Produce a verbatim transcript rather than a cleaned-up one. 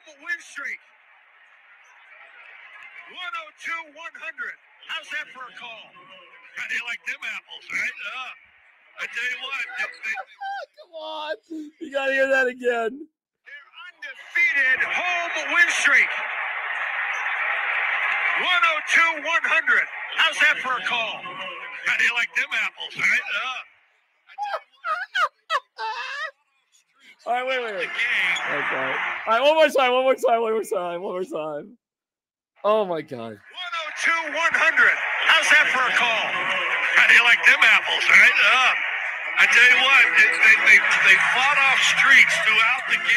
win streak. one oh two, one hundred. How's that for a call? How do you like them apples, right? Uh, I tell you what. They, they, Come on. You got to hear that again. Their undefeated home win streak. one oh two, one hundred. How's that for a call? How do you like them apples, right? Uh, I tell you what. All right, wait, wait, wait. Okay. All right, one more time, one more time, one more time, one more time. Oh, my God. one oh two, one hundred. How's that for a call? How do you like them apples, right? Uh, I tell you what, they, they, they, they fought off streaks throughout the